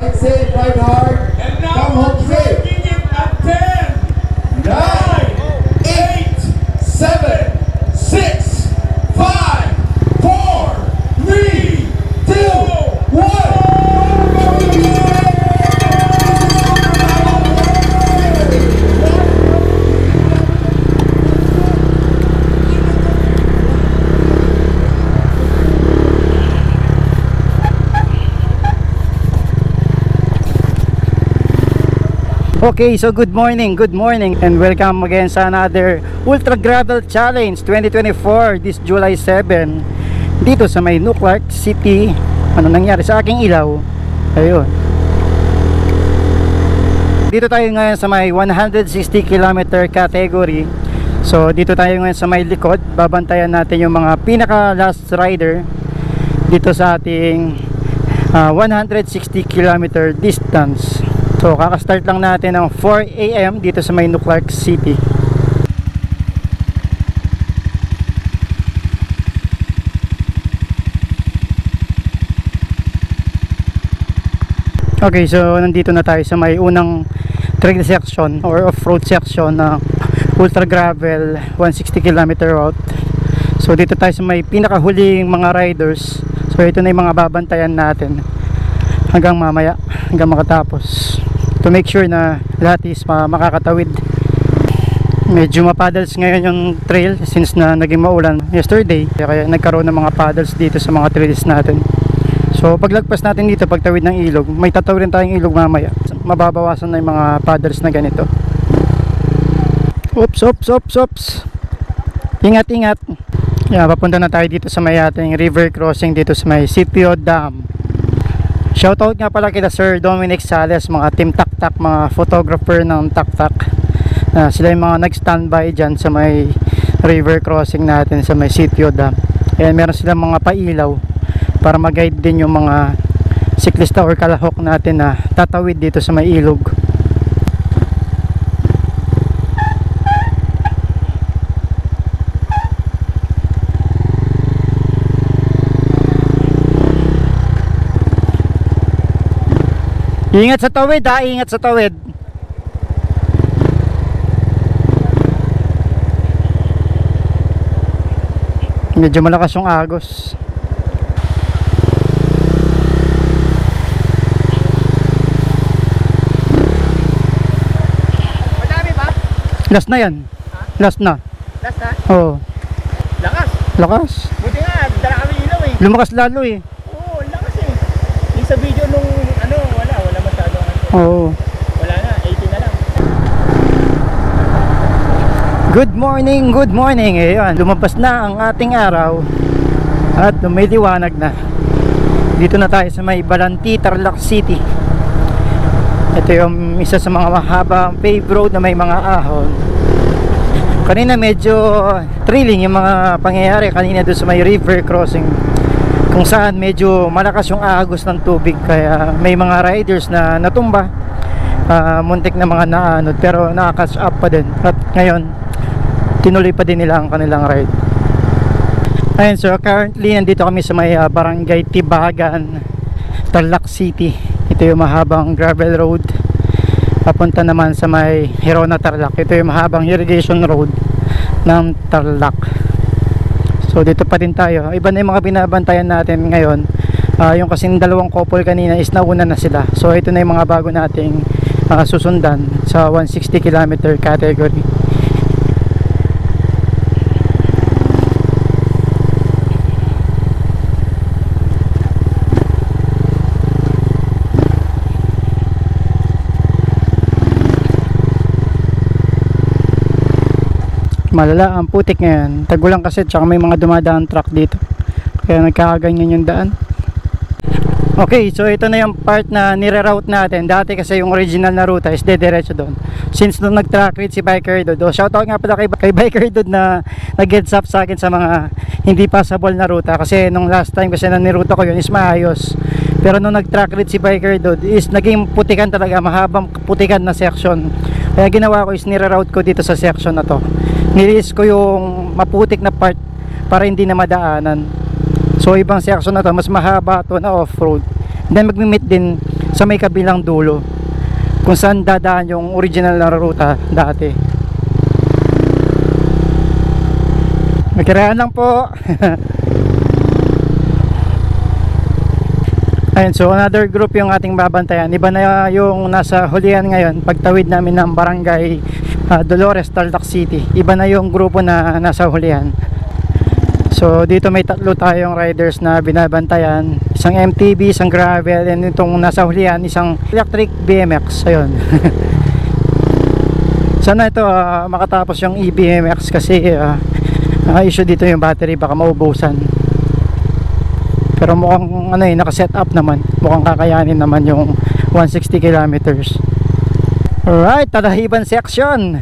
Safe, ride hard, And now come we're home safe. breaking it at 10, 9, 8, 7, 6, 5, 4, 3, 2, 1. Okay, so good morning and welcome again sa another Ultra Gravel Challenge 2024 this July 7 dito sa may Clark City. Ano nangyari sa aking ilaw? Ayun. Dito tayo ngayon sa may 160 km category. So dito tayo ngayon sa may likod. Babantayan natin yung mga pinaka last rider dito sa ating 160 km distance. So kaka-start lang natin ng 4 AM dito sa may Clark City. Okay, so nandito na tayo sa may unang trail section or off-road section na Ultra Gravel 160 km route. So dito tayo sa may pinakahuling mga riders. So ito na yung mga babantayan natin hanggang mamaya, hanggang makatapos, to make sure na lahat is makakatawid. Medyo mapaddles ngayon yung trail since na naging maulan yesterday, kaya nagkaroon ng mga paddles dito sa mga trails natin. So paglagpas natin dito, pagtawid ng ilog, may tatawid rin tayong ilog mamaya, mababawasan na yung mga paddles na ganito. Oops. Ingat. Yeah, papunta na tayo dito sa may ating river crossing dito sa may Sitio Dam. Shoutout nga pala kila Sir Dominic Sales, mga team Tak-Tak, mga photographer ng Tak-Tak. Sila yung mga nag-standby dyan sa may river crossing natin sa may Sitio Dam. Ayan, meron silang mga pailaw para mag-guide din yung mga siklista or kalahok natin na tatawid dito sa may ilog. Ingat sa tawid ha, ingat sa tawid. Medyo malakas yung agos. Madami ba? Last na yan. Ha? Last na. Last na? Oo. Lakas. Lakas. Buti nga, dala kami ilaw eh. Lumakas lalo eh. Oo, lakas eh. Yung sa video nung wala masyado. Oo. Wala na, 80 na lang. Good morning. Ayan, lumabas na ang ating araw at lumiliwanag na. Dito na tayo sa may Balanti, Tarlac City. Ito yung isa sa mga mahabang paved road na may mga ahon. Kanina medyo thrilling yung mga pangyayari kanina doon sa may river crossing, kung saan medyo malakas yung agos ng tubig, kaya may mga riders na natumba, muntik na mga naanod, pero naka-catch up pa din. At ngayon tinuloy pa din nila ang kanilang ride. Ayun, so currently nandito kami sa may Barangay Tibagan, Tarlac City. Ito yung mahabang gravel road papunta naman sa may Hirona, Tarlac. Ito yung mahabang irrigation road ng Tarlac. So dito pa din tayo. Iba na yung mga binabantayan natin ngayon. Yung kasing dalawang couple kanina is nauna na sila. So ito na yung mga bago nating susundan sa 160 km category. Malala ang putik ngayon, tagulang kasi, tsaka may mga dumadaan truck dito, kaya nagkakaganyan yung daan. Okay, so ito na yung part na nire-route natin. Dati kasi yung original na ruta is dediretso doon. Since nung nag-track read si Biker Dude, shoutout nga pala kay Biker Dude na nag-heads up sa akin sa mga hindi passable na ruta, kasi nung last time kasi na niruta ko yun is maayos, pero nung nag-track read si Biker Dude is naging putikan talaga, mahabang putikan na section. Kaya ginawa ko is nire-route ko dito sa section na to. Nilis ko yung maputik na part para hindi na madaanan. So ibang section na to, mas mahaba to na off-road. Then magmi-meet din sa may kabilang dulo kung saan dadaan yung original na ruta dati. Magkiraan lang po. Ayun, so another group yung ating babantayan. Iba na yung nasa hulihan ngayon pagtawid namin ng barangay Dolores, Tarlac City. Iba na yung grupo na nasa hulihan. So dito may tatlo tayong riders na binabantayan. Isang MTB, isang gravel, and itong nasa hulihan, isang electric BMX. Ayun. Sana ito makatapos yung e-BMX kasi issue dito yung battery, baka maubusan. Pero mukhang naka-set up naman. Mukhang kakayanin naman yung 160 kilometers. Alright, Talahiban section.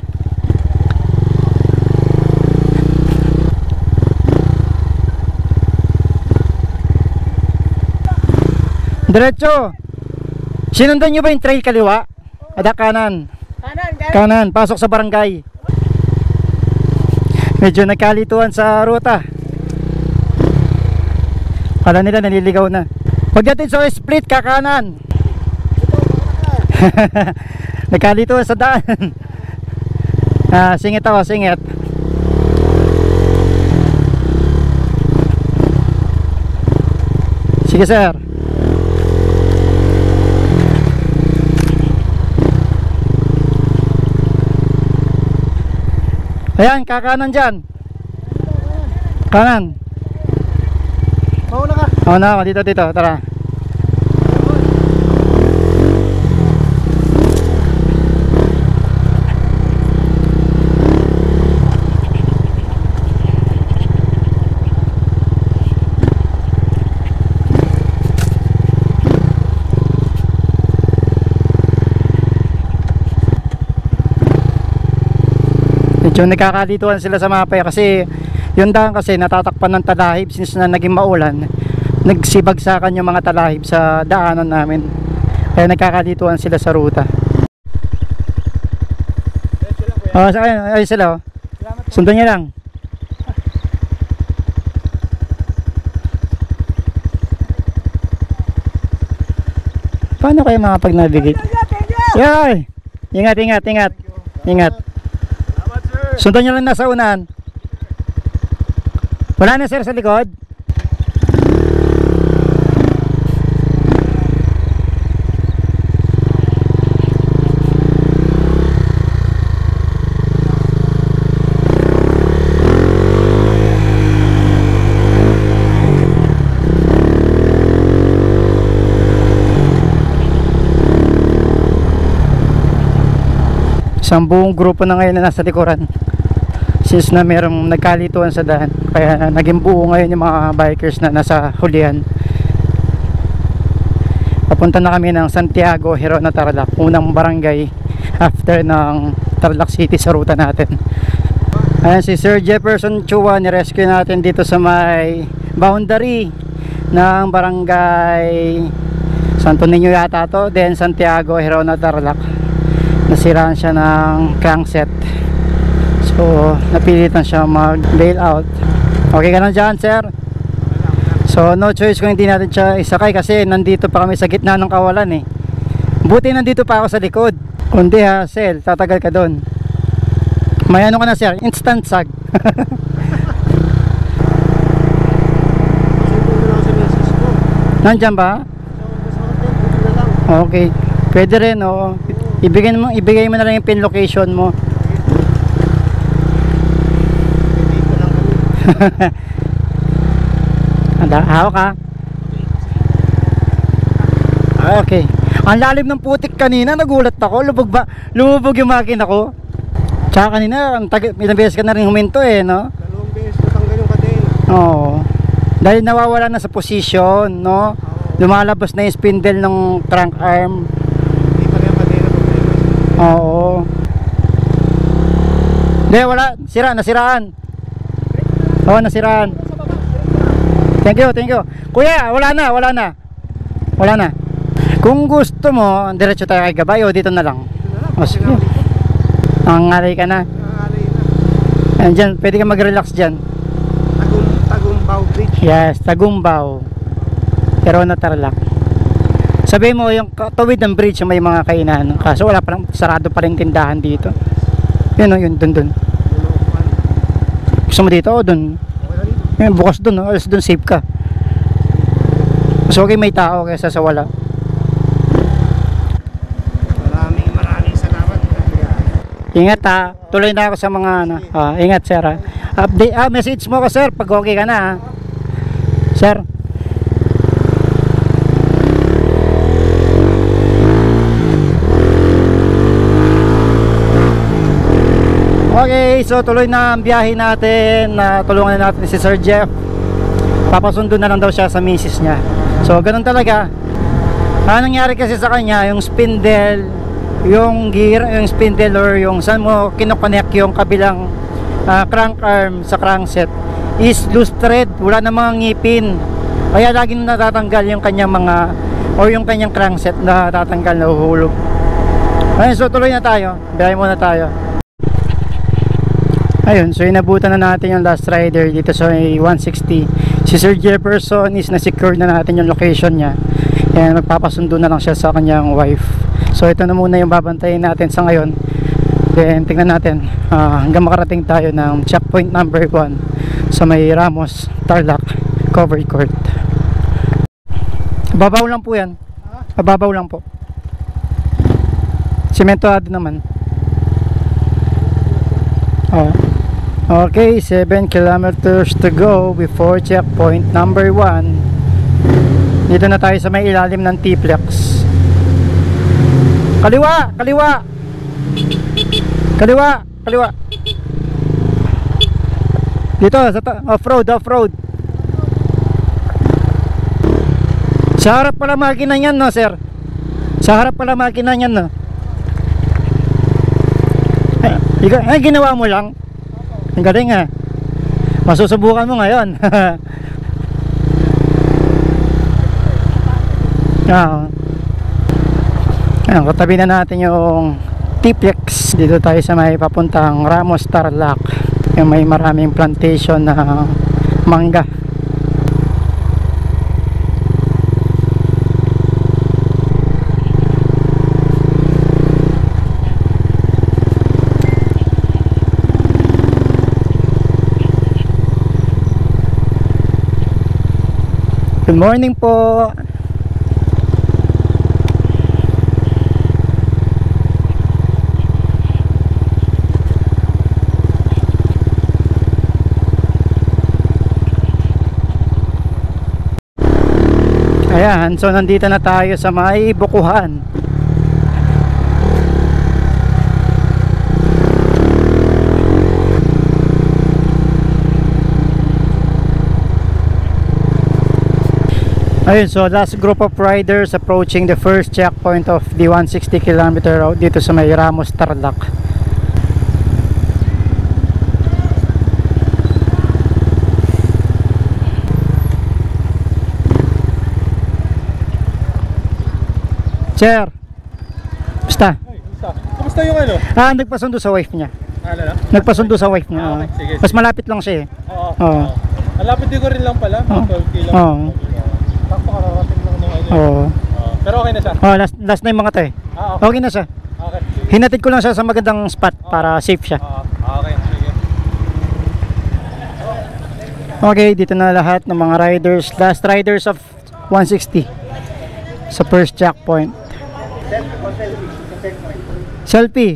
Diretso. Sinundan nyo ba yung trail kaliwa? Ada kanan. Kanan, pasok sa barangay. Medyo nagkalituan sa ruta. Kala nila naliligaw na. Pagdating sa split, kakanan. Nagkalito sa daan. Singit ako, singit. Sige sir. Ayan, kakanan dyan. Kanan. Mauna ka. Oo na ako, dito, tara. Medyo nagkakalituan sila sa mapa kasi yung daan kasi natatakpan ng talahib since na naging maulan. Nagsibagsakan yung mga talahib sa daanan namin. Kaya nagkakalituan sila sa ruta. Ayun sila. Sundan niya lang. Paano kayo makapag-navigate? Yay! Ingat. Sundan niyo lang nasa unahan. Wala na sir sa likod. Isang buong grupo na ngayon na nasa likuran. Since na merong nagkalituan sa daan, kaya naging buo ngayon yung mga bikers na nasa hulihan. Papunta na kami ng Santiago, Hirona, Tarlac, unang barangay after ng Tarlac City sa ruta natin. Ayan si Sir Jefferson Chua, ni-rescue natin dito sa may boundary ng barangay Santo Niño yata to, then Santiago, Hirona, Tarlac. Nasiraan siya ng crankset. So, napilitan siya mag-bail out. Okay ka na dyan, sir? So, no choice kung hindi natin siya isakay kasi nandito pa kami sa gitna ng kawalan eh. Buti nandito pa ako sa likod. Kundi ha, sel, tatagal ka doon. May ano ka na, sir? Instant sag. Nandyan ba? Okay. Pwede rin, oo. Ibigay mo na lang yung pin location mo. Hawak ka. Okay. Ang lalim ng putik kanina, nagulat ako. Lumubog yung makina ko. Tsaka kanina, ilang beses ka na rin huminto eh, no? 2 beses natanggal yung kadena. Oo. Dahil nawawala na sa position, no? Lumalabas na yung spindle ng trunk arm. Hindi pa rin yung kadena problema. Oo. Hindi, wala. Nasiraan. Oo, nasiraan. Thank you. Kuya, wala na. Kung gusto mo, diretso tayo kay Gabay o dito na lang. O sige. Nangangalay ka na. Andyan, pwede ka mag-relax dyan. Tagumbao Bridge. Yes, Tagumbao. Hirona, Tarlac. Sabi mo yung tawid ng bridge may mga kainan. Kaso wala pa lang, sarado pa rin tindahan dito. Yun o, yun, dun. Gusto mo dito o dun? Yun, bukas dun o, alas dun safe ka. Mas okay may tao kaysa sa wala. Maraming salamat. Ingat ha, tuloy na ako sa mga ano. Ingat sir ha. Update, message mo ko sir pag okay ka na ha. Sir. Okay, so tuloy na ang biyahe natin. Tulungan na natin si Sir Jeff. Papasundo na lang daw siya sa misis niya. So ganun talaga. Ang nangyari kasi sa kanya, yung spindle, yung gear, yung spindle or yung saan mo kinoconnect yung kabilang crank arm sa crankset is loose thread. Wala na mga ngipin. Kaya laging natatanggal yung kanyang mga or yung kanyang crankset na natatanggal, na uhulog. Ayun, so tuloy na tayo. Biyahe muna tayo. Ayun, so inabutan na natin yung last rider dito sa 160. Si Sir Jefferson is na-secure na natin yung location niya. And magpapasundo na lang siya sa kanyang wife. So ito na muna yung babantayin natin sa ngayon. Then tingnan natin hanggang makarating tayo ng checkpoint number 1 sa may Ramos Tarlac Covered Court. Babaw lang po yan. Babaw lang po. Sementoado naman. Okay, 7 kilometers to go before checkpoint number 1. Dito na tayo sa may ilalim ng T-Flex. Kaliwa! Kaliwa! Kaliwa! Kaliwa! Dito, off-road, off-road. Sa harap pala makina niyan, no, sir? Sa harap pala makina niyan, no? Ay, ginawa mo lang? Ang galing ha. Masusubukan mo ngayon. Ayan, katabi na natin yung T-Flex. Dito tayo sa may papuntang Ramos Tarlac. Yung may maraming plantation na mangga. Good morning po. Ayan, so nandito na tayo sa may Bukuhan. Ayun, so last group of riders approaching the first checkpoint of the 160 km route dito sa may Ramos Tarlac. Sir, basta. Kumusta yung ano? Nagpasundo sa wife niya. Ano? Nagpasundo sa wife niya. Okay, sige. Mas malapit lang siya eh. Oo. Malapit din ko rin lang pala. 12 km. Oo. Takpo kararating lang ng ano. Oo. Pero okay na siya. Last na yung mga tayo. Okay. Okay na siya. Okay. Hinatid ko lang siya sa magandang spot para safe siya. Okay, sige. Okay, dito na lahat ng mga riders, last riders of 160 sa first checkpoint. Selfie.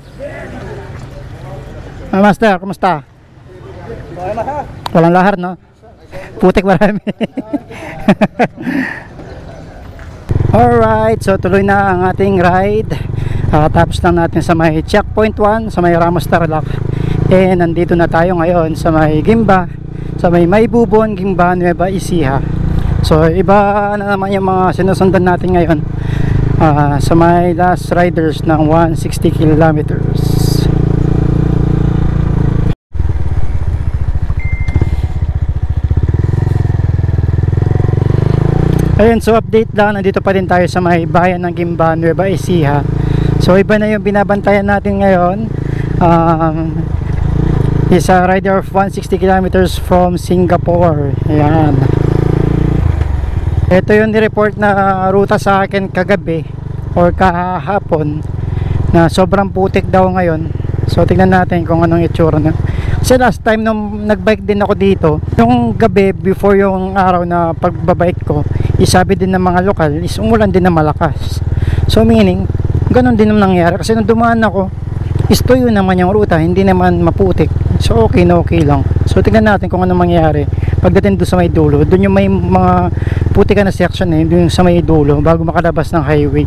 Master, kumusta? Walang lahar, no? Putik marami. Alright, so tuloy na ang ating ride. Tapos lang natin sa may checkpoint 1 sa may Ramos Tarlac. Nandito na tayo ngayon sa may Gimba, sa may Maybubon, Gimba, Nueva Ecija. So iba na naman yung mga sinusundan natin ngayon sa may last riders ng 160 kilometers. Ayun, so update lang, nandito pa rin tayo sa may bayan ng Gimba, Nueva Ecija. So iba na yung binabantayan natin ngayon. Is a rider of 160 kilometers from Singapore. Ayan. Ito yung nireport na ruta sa akin kagabi or kahapon na sobrang putik daw ngayon. So tingnan natin kung anong itsura na. Kasi last time nung nagbike din ako dito, yung gabi before yung araw na pagbabike ko, isabi din ng mga lokal is umulan din na malakas. So meaning, ganun din naman nangyari. Kasi nung dumaan ako, is tuyo naman yung ruta, hindi naman maputik. So okay na okay lang. So tingnan natin kung anong mangyari pagdating doon sa may dulo. Doon yung may mga putikan na section doon sa may dulo bago makalabas ng highway.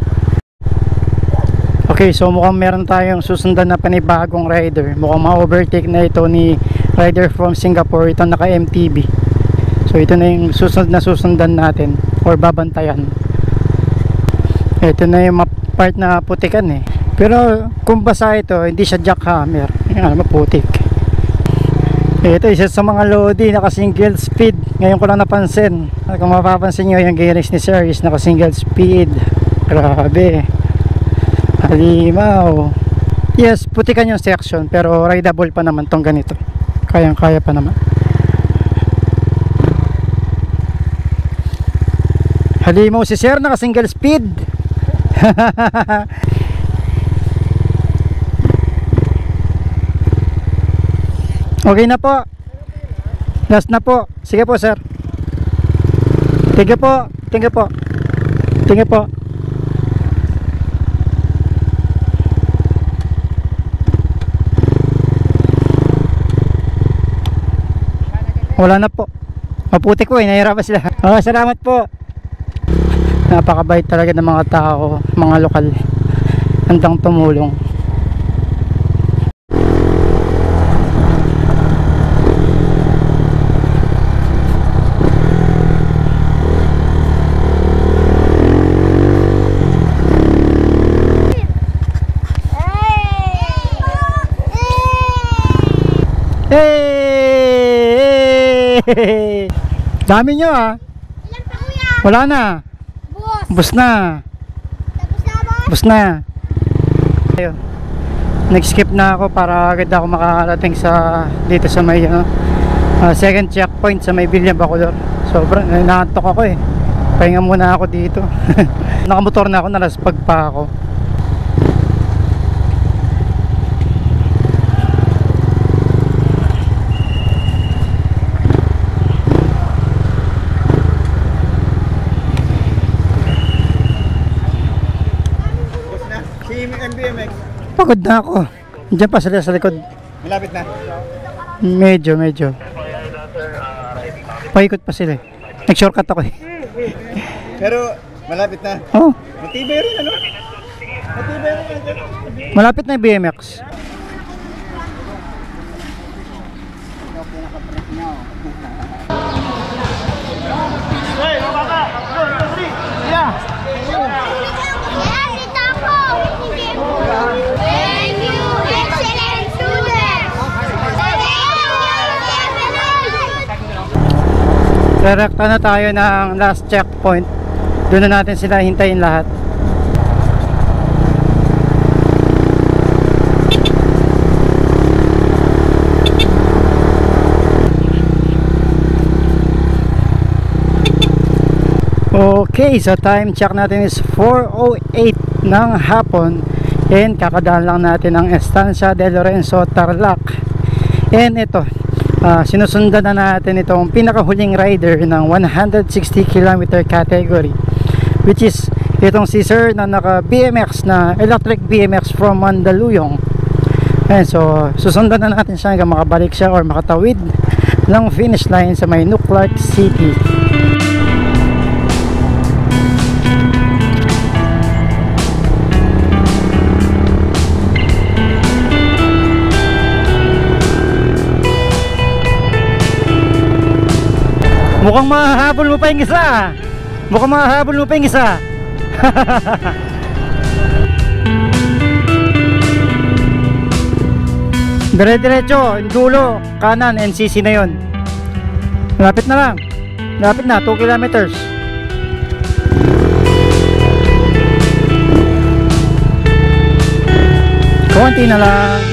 Okay, so mukhang meron tayong susundan na panibagong rider. Mukhang ma-overtake na ito ni rider from Singapore. Ito naka MTB. So ito na yung susundan natin or babantayan. Ito na yung part na putikan eh. Pero kung basa ito, hindi siya jackhammer. Yan, maputik. Ito isa sa mga Lodi, naka single speed. Ngayon ko lang napansin. Kung mapapansin nyo, yung gearings ni Sir is naka single speed. Grabe. Halimaw. Yes, putikan yung section, pero rideable pa naman tong ganito. Kayang kaya pa naman. Halimaw si Sir, naka single speed. Okay na po. Last na po. Sige po, sir. Tingnan po. Tingnan po. Tingnan po. Wala na po. Maputi ko eh. Nahihirapan sila. Salamat po. Napakabait talaga ng mga tao, mga lokal. Handang tumulong. Hey! Dami nyo ah. Ilan pa kuya? Wala na. Boss. Bus na. Tapos na boss? Bus na. Ayun. Nag-skip na ako para agad ako makarating sa dito sa may second checkpoint sa may Villa Bacolor. Sobrang naantok ako eh. Pahinga muna ako dito. Nakamotor na ako, nalaspag pa ako. MBMX. Pagod na ako. Diyan pa sila sa likod. Malapit na. Medyo. Paikot pa sila eh. Nag-shortcut ako eh. Pero malapit na. Oh, Matibay rin ano? Matibay rin. malapit na yung BMX. Hey, baka. 1, 2, 3. Yeah. Yan, dito ako. Thank you, excellent students. Direkta na tayo ng last checkpoint. Doon na natin sila hintayin lahat. Okay, so time check natin is 4:08 ng hapon. And kakadaan lang natin ang Estancia de Lorenzo, Tarlac. And ito, sinusundan na natin itong pinakahuling rider ng 160 km category, which is itong si Sir na naka BMX, na electric BMX from Mandaluyong. And so susundan na natin siya hanggang makabalik siya or makatawid ng finish line sa may Clark City. Mukhang mahahabol mo pa yung isa. Mukhang mahahabol mo pa yung isa. Dire-diretso, yung dulo, kanan, NCC na yun. Malapit na lang. Malapit na, 2 kilometers. Konti na lang.